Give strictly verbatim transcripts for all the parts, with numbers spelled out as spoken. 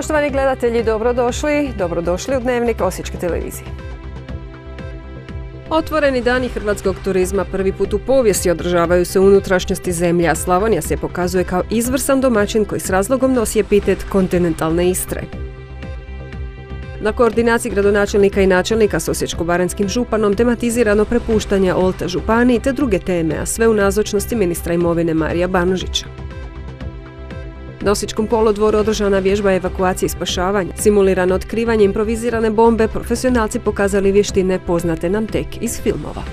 Poštovani gledatelji, dobrodošli. Dobrodošli u Dnevnik Osječke televizije. Otvoreni dani hrvatskog turizma prvi put u povijesti održavaju se u unutrašnjosti zemlje, a Slavonija se pokazuje kao izvrstan domaćin koji s razlogom nosi epitet kontinentalne Istre. Na koordinaciji gradonačelnika i načelnika s osječko-baranjskim županom tematizirano prepuštanje Olta županiji te druge teme, a sve u nazočnosti ministra imovine Marija Banožića. Na Osječkom kolodvoru održana vježba evakuacije i spašavanja, simulirano otkrivanje improvizirane bombe, profesionalci pokazali vještine poznate nam tek iz filmova.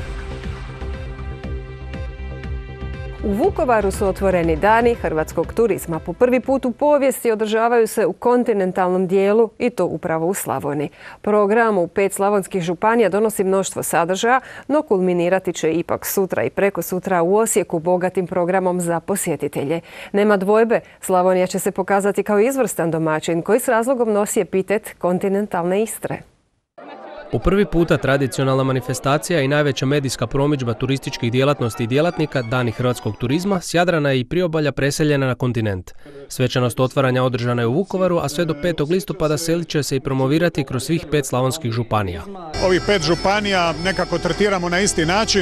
U Vukovaru su otvoreni dani hrvatskog turizma. Po prvi put u povijesti održavaju se u kontinentalnom dijelu i to upravo u Slavoniji. Program u pet slavonskih županija donosi mnoštvo sadržaja, no kulminirati će ipak sutra i preko sutra u Osijeku bogatim programom za posjetitelje. Nema dvojbe, Slavonija će se pokazati kao izvrstan domaćin koji s razlogom nosi epitet kontinentalne Istre. Po prvi puta tradicionalna manifestacija i najveća medijska promidžba turističkih djelatnosti i djelatnika Dani hrvatskog turizma s Jadrana i priobalja preseljena na kontinent. Svečanost otvaranja održana je u Vukovaru, a sve do petog listopada selit će se i promovirati kroz svih pet slavonskih županija. Ovih pet županija nekako tretiramo na isti način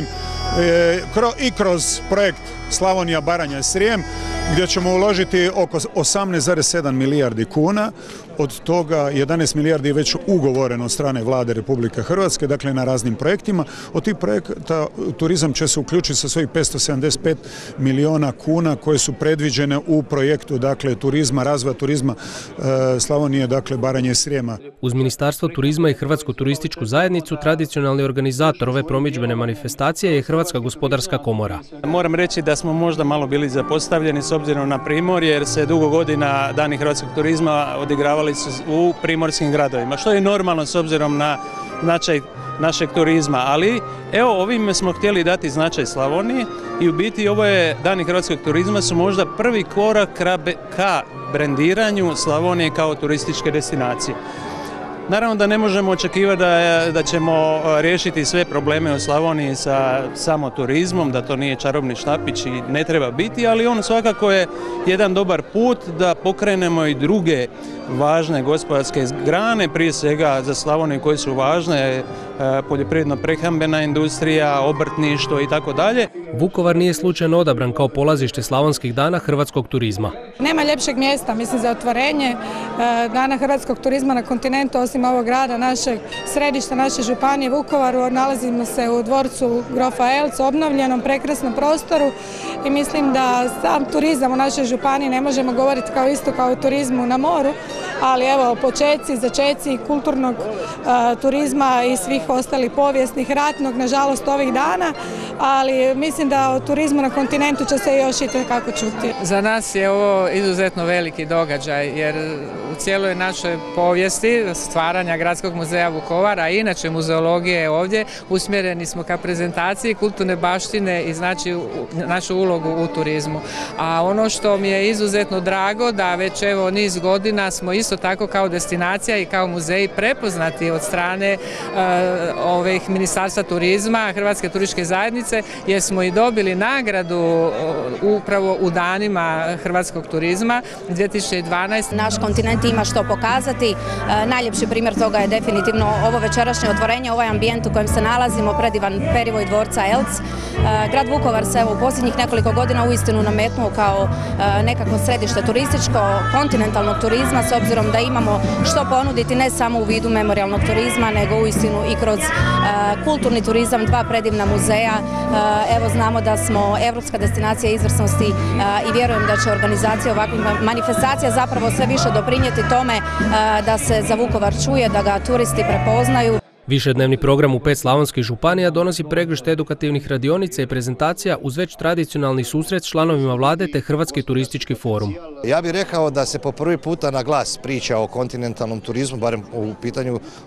i kroz projekt Slavonija, Baranja i Srijem, gdje ćemo uložiti oko osamnaest zarez sedam milijardi kuna. Od toga jedanaest milijardi je već ugovoreno od strane vlade Republike Hrvatske, dakle na raznim projektima. Od tih projekta turizam će se uključiti sa svojih petsto sedamdeset pet milijuna kuna koje su predviđene u projektu dakle turizma, razvoja turizma e, Slavonije, dakle Baranje i Srijema. Uz Ministarstvo turizma i Hrvatsku turističku zajednicu tradicionalni organizator ove promidžbene manifestacije je Hrvatska gospodarska komora. Moram reći da smo možda malo bili zapostavljeni s obzirom na Primorje, jer se dugo godina Dani hrvatskog turizma odigravali su u primorskim gradovima, što je normalno s obzirom na značaj našeg turizma, ali evo ovime smo htjeli dati značaj Slavoniji i u biti ovo je Dani hrvatskog turizma su možda prvi korak ka brendiranju Slavonije kao turističke destinacije. Naravno da ne možemo očekivati da, da ćemo riješiti sve probleme u Slavoniji sa samo turizmom, da to nije čarobni štapić i ne treba biti, ali on svakako je jedan dobar put da pokrenemo i druge važne gospodarske grane, prije svega za Slavoniju koje su važne, poljoprivredno-prehrambena industrija, obrtništvo i tako dalje. Vukovar nije slučajno odabran kao polazište slavonskih dana hrvatskog turizma. Nema ljepšeg mjesta, mislim, za otvorenje Dana hrvatskog turizma na kontinentu, osim ovog grada, našeg središta, naše županije Vukovaru. Nalazimo se u dvorcu Grofa Eltz, obnovljenom, prekrasnom prostoru i mislim da sam turizam u našoj županiji ne možemo govoriti kao isto kao o turizmu na moru, ali evo počeci, začeci kulturnog uh, turizma i svih ostalih povijesnih, ratnog, nažalost ovih dana, ali mislim da o turizmu na kontinentu će se još i kako čuti. Za nas je ovo izuzetno veliki događaj, jer u cijeloj našoj povijesti stvaranja Gradskog muzeja Vukovara, a inače muzeologije ovdje, usmjereni smo ka prezentaciji kulturne baštine i znači našu ulogu u turizmu. A ono što mi je izuzetno drago da već evo niz godina smo isto tako kao destinacija i kao muzej prepoznati od strane uh, ovih Ministarstva turizma, Hrvatske turističke zajednice, jer smo i dobili nagradu uh, upravo u danima hrvatskog turizma dvije tisuće dvanaeste. Naš kontinent ima što pokazati. Uh, najljepši primjer toga je definitivno ovo večerašnje otvorenje, ovaj ambijent u kojem se nalazimo, predivan perivoj dvorca Eltz. Uh, grad Vukovar se evo u posljednjih nekoliko godina uistinu nametnuo kao uh, nekako središte turističko, kontinentalnog turizma, s obzirom da imamo što ponuditi ne samo u vidu memorijalnog turizma, nego uistinu i kroz uh, kulturni turizam, dva predivna muzeja. Uh, evo znamo da smo evropska destinacija izvrsnosti uh, i vjerujem da će organizacija ovakvih manifestacija zapravo sve više doprinijeti tome uh, da se za Vukovar čuje, da ga turisti prepoznaju. Višednevni program u pet slavonskih županija donosi pregršt edukativnih radionica i prezentacija uz već tradicionalni susret s članovima vlade te Hrvatski turistički forum. Ja bih rekao da se po prvi puta na glas priča o kontinentalnom turizmu, barem u pitanju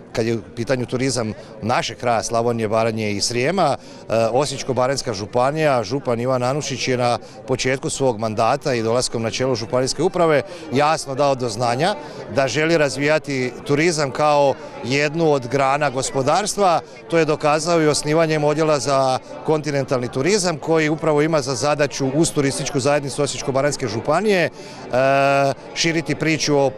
kad je u pitanju turizam našeg kraja Slavonije, Baranje i Srijema, Osječko-baranjska županija, župan Ivan Anušić je na početku svog mandata i dolaskom na čelo županijske uprave jasno dao do znanja da želi razvijati turizam kao jednu od grana gospodarstva. To je dokazao i osnivanjem odjela za kontinentalni turizam koji upravo ima za zadaću uz turističku zajednicu Osječko-baranjske županije širiti priču o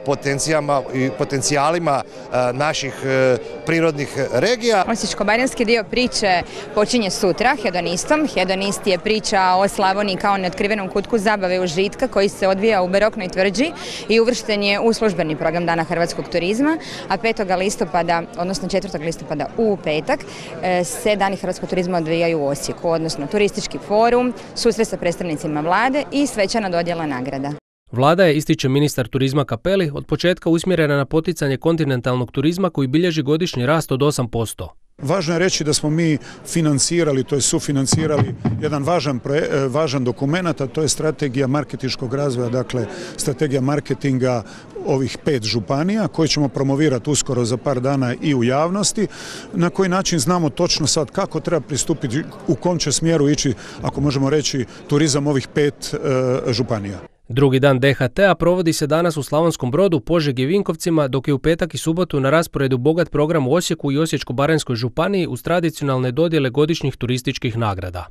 potencijalima naših prirodnih regija. Osječko-baranjski dio priče počinje sutra hedonistom. Hedonist je priča o Slavoniji kao neotkrivenom kutku zabave i užitka koji se odvija u Baroknoj tvrđi i uvršten je u službeni program Dana hrvatskog turizma, a petog listopada, odnosno četvrtog listopada u petak, se Dani hrvatskog turizma odvijaju u Osijeku, odnosno turistički forum, susret sa predstavnicima vlade i svečana dodjela nagrada. Vlada je, ističe ministar turizma Cappelli, od početka usmjerena na poticanje kontinentalnog turizma koji bilježi godišnji rast od osam posto. Važno je reći da smo mi financirali, to je sufinancirali jedan važan, važan dokument, a to je strategija marketinškog razvoja, dakle strategija marketinga ovih pet županija koje ćemo promovirati uskoro za par dana i u javnosti. Na koji način znamo točno sad kako treba pristupiti, u kom će smjeru ići, ako možemo reći, turizam ovih pet e, županija. Drugi dan D H T-a provodi se danas u Slavonskom Brodu, Požegi i Vinkovcima, dok je u petak i subotu na rasporedu bogat program u Osijeku i Osječko-baranjskoj županiji uz tradicionalne dodjele godišnjih turističkih nagrada.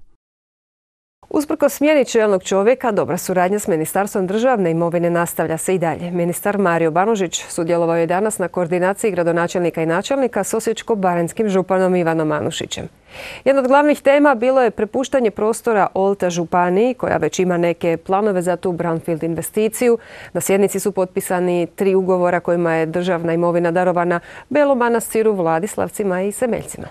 Usprkos smjeni čelnog čovjeka, dobra suradnja s Ministarstvom državne imovine nastavlja se i dalje. Ministar Mario Banožić sudjelovao je danas na koordinaciji gradonačelnika i načelnika s Osječko-baranjskim županom Ivanom Anušićem. Jedna od glavnih tema bilo je prepuštanje prostora Olta županiji, koja već ima neke planove za tu brownfield investiciju. Na sjednici su potpisani tri ugovora kojima je državna imovina darovana Belom Manastiru, Vladislavcima i Semeljcima.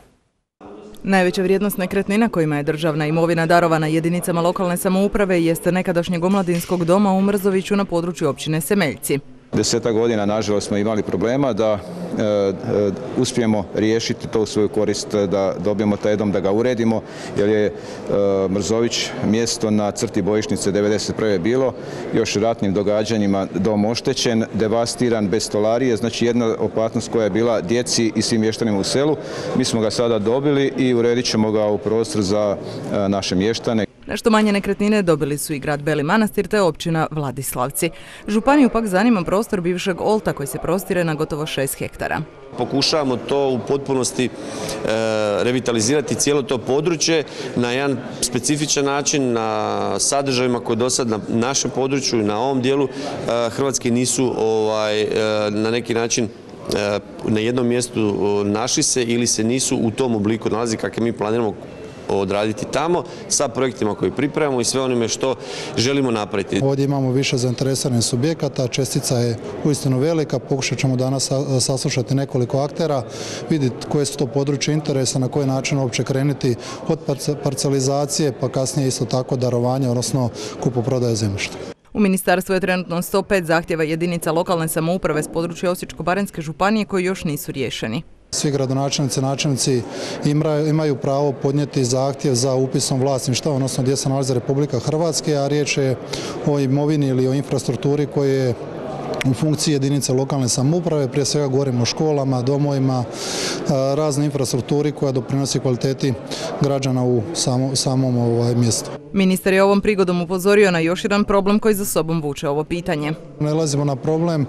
Najveća vrijednost nekretnina kojima je državna imovina darovana jedinicama lokalne samouprave jeste nekadašnjeg omladinskog doma u Mrzoviću na području općine Semeljci. Desetak godina, nažalost, smo imali problema da e, e, uspijemo riješiti to u svoju korist, da dobijemo taj dom, da ga uredimo, jer je e, Mrzović mjesto na crti bojišnice devedeset prve bilo, još ratnim događanjima dom oštećen, devastiran, bez stolarije, znači jedna opasnost koja je bila djeci i svim mještanima u selu. Mi smo ga sada dobili i uredit ćemo ga u prostor za e, naše mještane. Nešto manje nekretnine dobili su i grad Beli Manastir te općina Vladislavci. Županiju pak zanima prostor bivšeg Olta koji se prostire na gotovo šest hektara. Pokušavamo to u potpunosti e, revitalizirati cijelo to područje na jedan specifičan način, na sadržajima koje do sad na našem području i na ovom dijelu e, Hrvatske nisu ovaj, e, na neki način e, na jednom mjestu našli se ili se nisu u tom obliku nalazi kakve mi planiramo odraditi tamo sa projektima koje pripremamo i sve onime što želimo napraviti. Ovdje imamo više zainteresiranih subjekata, čestica je uistinu velika, pokušat ćemo danas saslušati nekoliko aktera, vidjeti koje su to područje interesa, na koji način uopće krenuti od parcelizacije pa kasnije isto tako darovanje, odnosno kupoprodaje zemljišta. U ministarstvu je trenutno sto pet zahtjeva jedinica lokalne samouprave s područja Osječko-baranjske županije koji još nisu riješeni. Svi gradonačelnici i načelnici imaju pravo podnijeti zahtjev za upisom vlasništva, odnosno gdje se nalazi Republika Hrvatska, a riječ je o imovini ili o infrastrukturi koje je u funkciji jedinice lokalne samouprave, prije svega govorimo o školama, domovima, raznoj infrastrukturi koja doprinosi kvaliteti građana u samom, samom ovaj, mjestu. Ministar je ovom prigodom upozorio na još jedan problem koji za sobom vuče ovo pitanje. Nalazimo na problem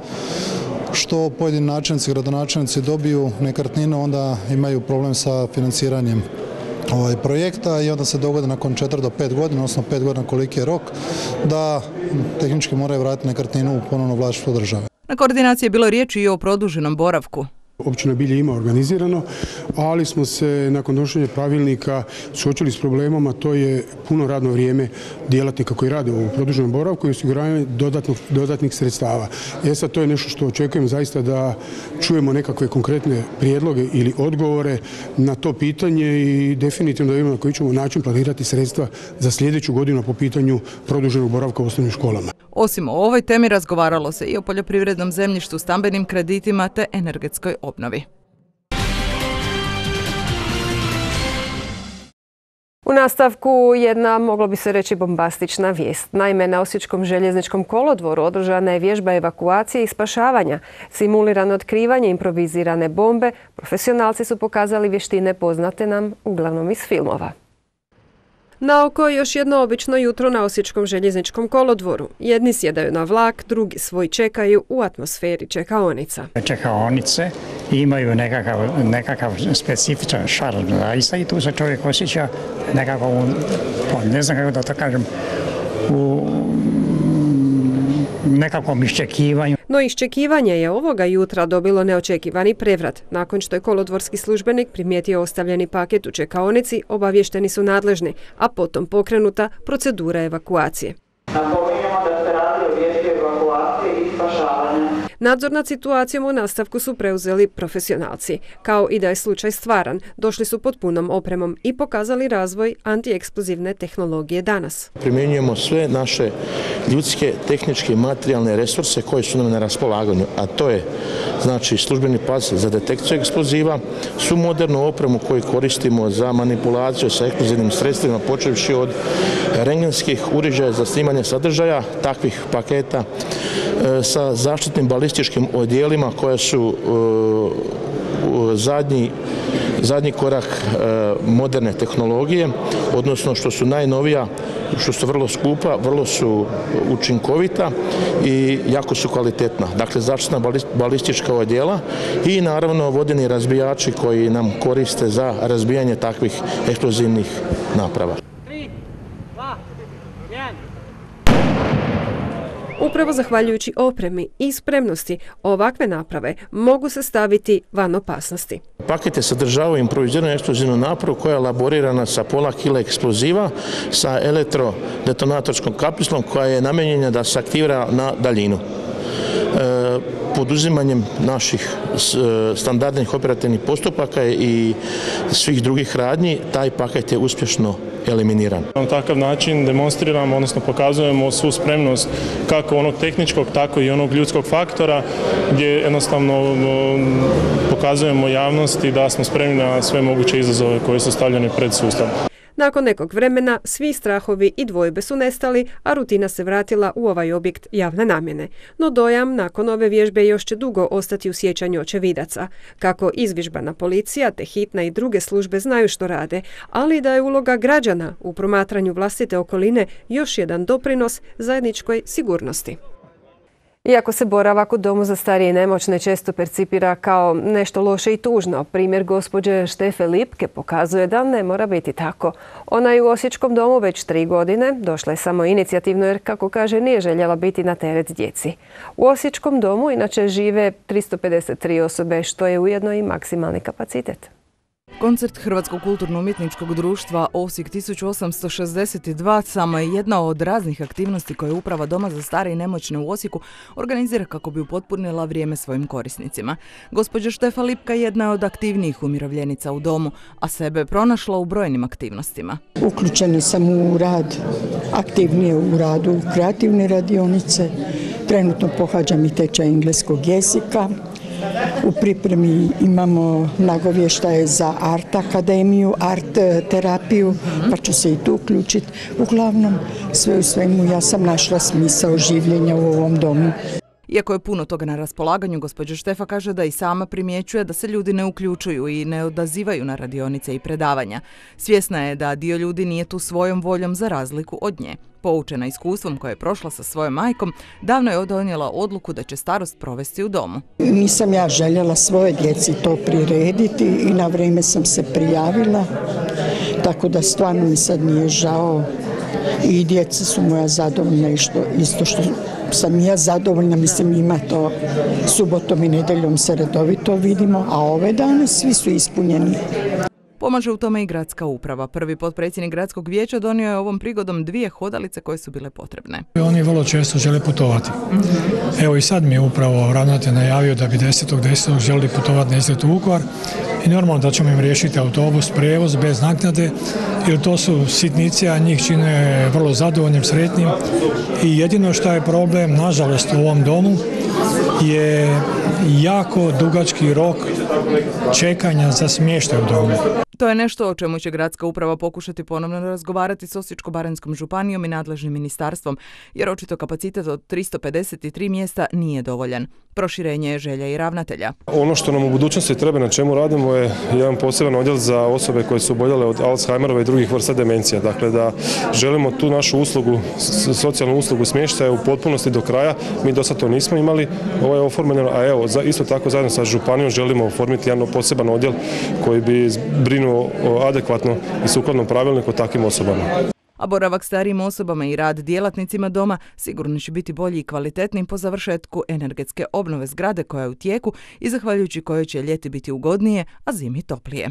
što pojedini načelnici, gradonačelnici dobiju nekretninu, onda imaju problem sa financiranjem ovaj projekta i onda se dogodi nakon četiri do pet godina, odnosno pet godina koliki je rok, da tehnički moraju vratiti nekretninu u ponovno vlasništvo države. Na koordinaciji je bilo riječi i o produženom boravku. Općina Bilje ima organizirano, ali smo se nakon donošenja pravilnika suočili s problemom, a to je puno radno vrijeme djelatnika koji rade u produženom boravku i osiguravanje dodatnih sredstava. E sad, to je nešto što očekujem zaista da čujemo nekakve konkretne prijedloge ili odgovore na to pitanje i definitivno da vidimo na koji ćemo način planirati sredstva za sljedeću godinu po pitanju produženog boravka u osnovnim školama. Osim o ovoj temi razgovaralo se i o poljoprivrednom zemljištu, stambenim kreditima te energetskoj obnovi. U nastavku jedna, moglo bi se reći, bombastična vijest. Naime, na Osječkom željezničkom kolodvoru održana je vježba evakuacije i spašavanja. Simulirano otkrivanje improvizirane bombe, profesionalci su pokazali vještine poznate nam uglavnom iz filmova. Na oko još jedno obično jutro na Osječkom željezničkom kolodvoru. Jedni sjedaju na vlak, drugi svoj čekaju u atmosferi čekaonica. Čekaonice imaju nekakav, nekakav specifičan šarm, zaista, i tu se čovjek osjeća nekako, ne znam kako da to kažem, u nekakvom iščekivanju. No iščekivanje je ovoga jutra dobilo neočekivani prevrat. Nakon što je kolodvorski službenik primijetio ostavljeni paket u čekaonici, obavješteni su nadležni, a potom pokrenuta procedura evakuacije. Napominjamo da se radi o vježbi evakuacije i spašavanja. Nadzor nad situacijom u nastavku su preuzeli profesionalci. Kao i da je slučaj stvaran, došli su pod punom opremom i pokazali razvoj antieksplozivne tehnologije danas. Primjenjujemo sve naše ljudske, tehničke i materijalne resurse koje su nam na raspolaganju, a to je znači službeni pas za detekciju eksploziva, svu modernu opremu koju koristimo za manipulaciju sa eksplozivnim sredstvima, počevši od rentgenskih uređaja za snimanje sadržaja takvih paketa, sa zaštitnim balističkim odjelima koja su zadnji, zadnji korak moderne tehnologije, odnosno što su najnovija, što su vrlo skupa, vrlo su učinkovita i jako su kvalitetna. Dakle, zaštitna balistička odjela i naravno vodeni razbijači koji nam koriste za razbijanje takvih eksplozivnih naprava. Upravo zahvaljujući opremi i spremnosti, ovakve naprave mogu se staviti van opasnosti. Pakete sadržavaju improviziranu eksplozivnu napravu koja je elaborirana sa pola kila eksploziva sa elektrodetonatorskog kapljislom koja je namijenjena da se aktivira na daljinu. E, poduzimanjem naših standardnih operativnih postupaka i svih drugih radnji, taj paket je uspješno eliminiran. Na takav način demonstriramo, odnosno pokazujemo svu spremnost kako onog tehničkog, tako i onog ljudskog faktora, gdje jednostavno pokazujemo javnosti da smo spremni na sve moguće izazove koje su stavljene pred sustav. Nakon nekog vremena svi strahovi i dvojbe su nestali, a rutina se vratila u ovaj objekt javne namjene. No dojam nakon ove vježbe još će dugo ostati u sjećanju očevidaca. Kako izvježbana policija te hitna i druge službe znaju što rade, ali da je uloga građana u promatranju vlastite okoline još jedan doprinos zajedničkoj sigurnosti. Iako se boravak u domu za starije i nemoćne često percipira kao nešto loše i tužno, primjer gospođe Štefe Lipke pokazuje da ne mora biti tako. Ona je u Osječkom domu već tri godine, došla je samo inicijativno jer, kako kaže, nije željela biti na teret djeci. U Osječkom domu inače žive tristo pedeset tri osobe, što je ujedno i maksimalni kapacitet. Koncert Hrvatskog kulturno-umjetničkog društva Osijek tisuću osamsto šezdeset dva samo je jedna od raznih aktivnosti koje Uprava Doma za stare i nemoćne u Osijeku organizira kako bi upotpunila vrijeme svojim korisnicima. Gospođa Štefa Lipka jedna je od aktivnijih umirovljenica u domu, a sebe pronašla u brojnim aktivnostima. Uključena sam u rad, aktivnije u radu kreativne radionice, trenutno pohađam i tečaj engleskog jezika. U pripremi imamo nagovještaje za art akademiju, art terapiju, pa ću se i tu uključiti. Uglavnom, sve u svemu ja sam našla smisao življenja u ovom domu. Iako je puno toga na raspolaganju, gospođa Štefa kaže da i sama primjećuje da se ljudi ne uključuju i ne odazivaju na radionice i predavanja. Svjesna je da dio ljudi nije tu svojom voljom za razliku od nje. Poučena iskustvom koje je prošla sa svojom majkom, davno je donijela odluku da će starost provesti u domu. Nisam ja željela svoje djeci to prirediti i na vrijeme sam se prijavila, tako da stvarno mi sad nije žao i djeca su moja zadovoljna i što, isto što sam ja zadovoljna, mislim ima to subotom i nedeljom se redovito vidimo, a ove dane svi su ispunjeni. Pomaže u tome i gradska uprava. Prvi potpredsjednik gradskog vijeća donio je ovom prigodom dvije hodalice koje su bile potrebne. Oni vrlo često žele putovati. Evo i sad mi je upravo ravnatelj najavio da bi desetog desetog želi putovati na izlet u Vukovar i normalno da ćemo im riješiti autobus, prijevoz bez naknade, jer to su sitnice, a njih čine vrlo zadovoljnim, sretnim i jedino što je problem, nažalost, u ovom domu je jako dugački rok čekanja za smještaj u domu. To je nešto o čemu će gradska uprava pokušati ponovno razgovarati s Osječko-baranjskom županijom i nadležnim ministarstvom, jer očito kapacitet od tristo pedeset tri mjesta nije dovoljan. Proširenje je želja i ravnatelja. Ono što nam u budućnosti treba, na čemu radimo, je jedan poseban odjel za osobe koje su oboljele od Alzheimerova i drugih vrsta demencija. Dakle, da želimo tu našu uslugu, socijalnu uslugu smještaja u potpunosti do kraja. Mi do sad to nismo imali, ovo je oformljeno, a evo, isto tako zajedno sa županijom želimo oformiti jedan poseban odjel koji bi brinuo adekvatno i sukladno pravilniku o takvim osobama. A boravak starijim osobama i rad djelatnicima doma sigurno će biti bolji i kvalitetniji po završetku energetske obnove zgrade koja je u tijeku i zahvaljujući kojoj će ljeti biti ugodnije, a zimi toplije.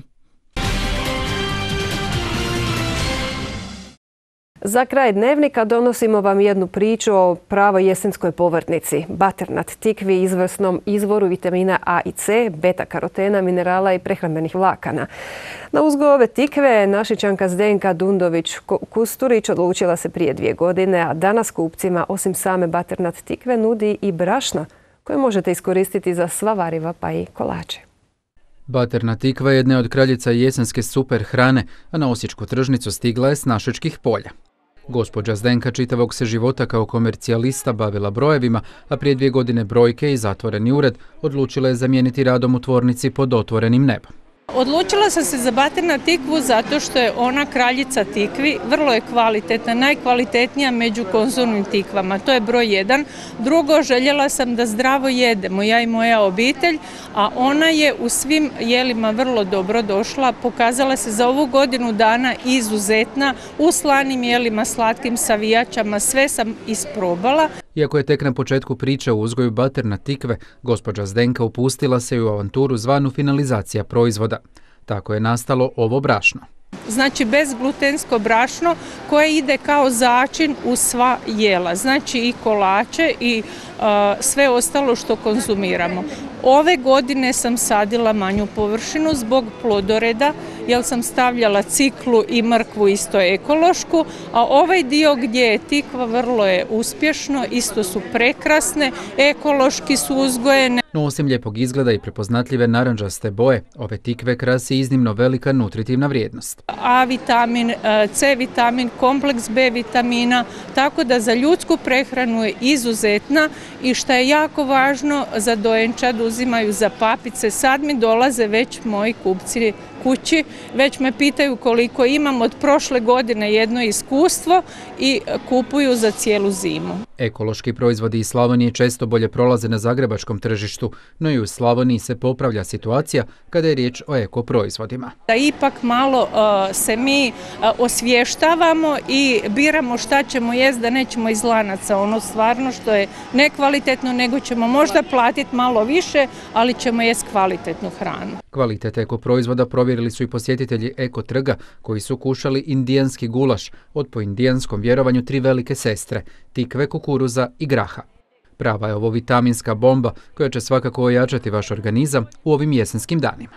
Za kraj dnevnika donosimo vam jednu priču o pravoj jesenskoj povrtnici. Baternat tikvi, izvrsnom izvoru vitamina A i C, beta-karotena, minerala i prehrambenih vlakana. Na uzgoj ove tikve Našičanka Zdenka Dundović-Kusturić odlučila se prije dvije godine, a danas kupcima osim same baternat tikve nudi i brašna koje možete iskoristiti za sva variva pa i kolače. Baternat tikva je jedna od kraljica jesenske super hrane, a na osječku tržnicu stigla je s našečkih polja. Gospođa Zdenka čitavog se života kao komercijalista bavila brojevima, a prije dvije godine brojke i zatvoreni ured odlučila je zamijeniti radom u tvornici pod otvorenim nebom. Odlučila sam se za baternat tikvu zato što je ona kraljica tikvi, vrlo je kvalitetna, najkvalitetnija među konzumnim tikvama, to je broj jedan. Drugo, željela sam da zdravo jedemo, ja i moja obitelj, a ona je u svim jelima vrlo dobro došla, pokazala se za ovu godinu dana izuzetna, u slanim jelima, slatkim savijačama, sve sam isprobala. Iako je tek na početku priče o uzgoju baternat tikve, gospođa Zdenka upustila se u avanturu zvanu finalizacija proizvoda. Tako je nastalo ovo brašno. Znači bezglutensko brašno koje ide kao začin u sva jela, znači i kolače i uh, sve ostalo što konzumiramo. Ove godine sam sadila manju površinu zbog plodoreda, jer sam stavljala ciklu i mrkvu isto ekološku, a ovaj dio gdje je tikva vrlo je uspješno, isto su prekrasne, ekološki su uzgojene. No osim lijepog izgleda i prepoznatljive narančaste boje, ove tikve krasi iznimno velika nutritivna vrijednost. A vitamin, C vitamin, kompleks B vitamina, tako da za ljudsku prehranu je izuzetna i što je jako važno, za dojenčad uzimaju za papice. Sad mi dolaze već moji kupci kući, već me pitaju koliko imam, od prošle godine jedno iskustvo i kupuju za cijelu zimu. Ekološki proizvodi iz Slavonije često bolje prolaze na zagrebačkom tržištu, no i u Slavoniji se popravlja situacija kada je riječ o eko proizvodima. Da ipak malo uh, se mi uh, osvještavamo i biramo šta ćemo jest, da nećemo iz lanaca ono stvarno što je nekvalitetno, nego ćemo možda platiti malo više, ali ćemo jest kvalitetnu hranu. Kvalitet eko proizvoda provjerili su i posjetitelji eko trga koji su kušali indijanski gulaš od po indijanskom vjerovanju tri velike sestre, tikve, kukuruza i graha. Prava je ovo vitaminska bomba koja će svakako ojačati vaš organizam u ovim jesenskim danima.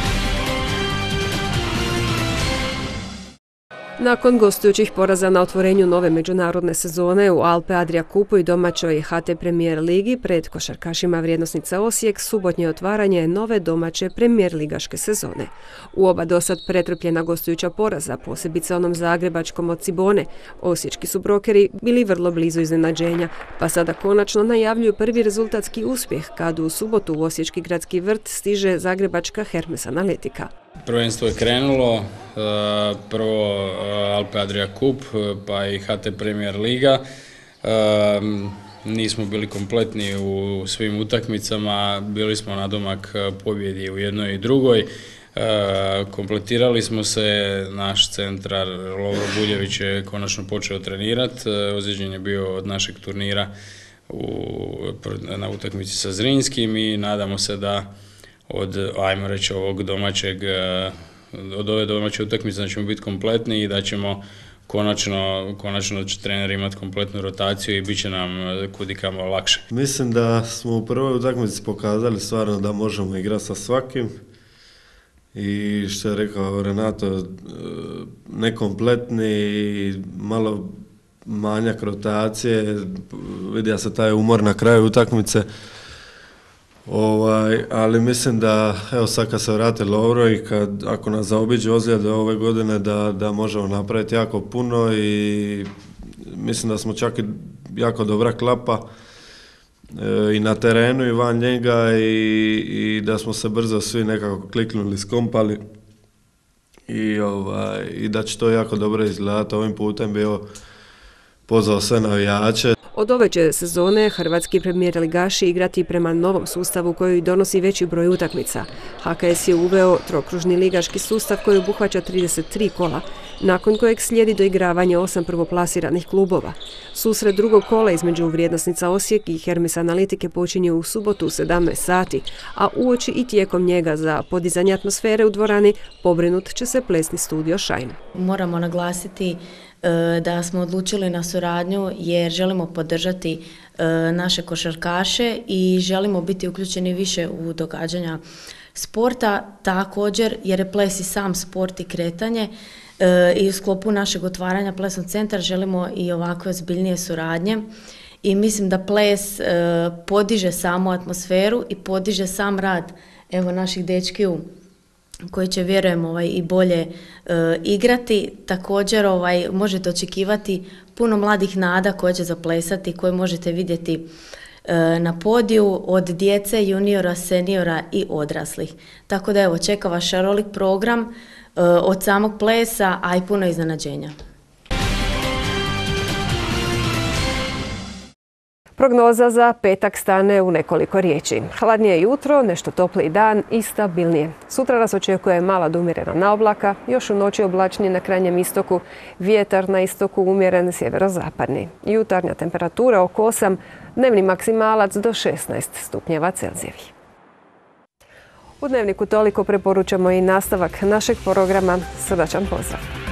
Nakon gostujućih poraza na otvorenju nove međunarodne sezone u Alpe Adria Kupu i domaćoj H T Premier ligi pred košarkašima Vrijednosnica Osijek subotnje otvaranje nove domaće Premier ligaške sezone. U oba dosad pretrpljena gostujuća poraza, posebice onom zagrebačkom od Cibone, osječki su brokeri bili vrlo blizu iznenađenja, pa sada konačno najavljuju prvi rezultatski uspjeh kad u subotu u osječki gradski vrt stiže zagrebačka Hermes Analitika. Prvenstvo je krenulo, prvo Alpe Adria Cup, pa i H T Premier liga. Nismo bili kompletni u svim utakmicama, bili smo nadomak pobjedi u jednoj i drugoj. Kompletirali smo se, naš centrar Lovro Buljević je konačno počeo trenirati, ozlijeđen je bio od našeg turnira na utakmici sa Zrinskim i nadamo se da od, ajmo reći, ovog domaćeg, od ove domaće utakmice da ćemo biti kompletni i da ćemo konačno, konačno će trener imati kompletnu rotaciju i bit će nam kudikamo lakše. Mislim da smo u prvoj utakmici pokazali stvarno da možemo igrati sa svakim i što je rekao Renato, nekompletni i malo manjak rotacije, vidio se taj umor na kraju utakmice. Ovaj, ali mislim da, evo sad kad se vrati Lovro i kad, ako nas zaobiđe ozljede ove godine, da, da možemo napraviti jako puno i mislim da smo čak i jako dobra klapa e, i na terenu i van njega i, i da smo se brzo svi nekako kliknuli, skompali i, ovaj, i da će to jako dobro izgledati. Ovim putem bio pozvao sve navijače. Od ove će sezone hrvatski premijer ligaši igrati prema novom sustavu koji donosi veći broj utakmica. H K S je uveo trokružni ligaški sustav koji obuhvaća trideset tri kola, nakon kojeg slijedi doigravanje osam prvoplasiranih klubova. Susret drugog kola između Vrijednosnica Osijek i Hermes Analitike počinje u subotu u sedamnaest sati, a uoči i tijekom njega za podizanje atmosfere u dvorani pobrinut će se plesni studio Shine. Moramo naglasiti da smo odlučili na suradnju jer želimo podržati naše košarkaše i želimo biti uključeni više u događanja sporta, također jer je ples i sam sport i kretanje i u sklopu našeg otvaranja plesnog centra želimo i ovakve ozbiljnije suradnje i mislim da ples podiže samu atmosferu i podiže sam rad evo naših dečkiju koji će, vjerujem, ovaj, i bolje e, igrati. Također ovaj, možete očekivati puno mladih nada koje će zaplesati, koje možete vidjeti e, na podiju od djece, juniora, seniora i odraslih. Tako da evo, čeka vas šarolik program e, od samog plesa, a i puno iznenađenja. Prognoza za petak stane u nekoliko riječi. Hladnije jutro, nešto topliji dan i stabilnije. Sutra nas očekuje mala do umjerena naoblaka, još u noći oblačnije na krajnjem istoku, vjetar na istoku umjeren sjeverozapadni. Jutarnja temperatura oko osam, dnevni maksimalac do šesnaest stupnjeva Celzijevih. U Dnevniku toliko, preporučamo i nastavak našeg programa. Srdačan pozdrav!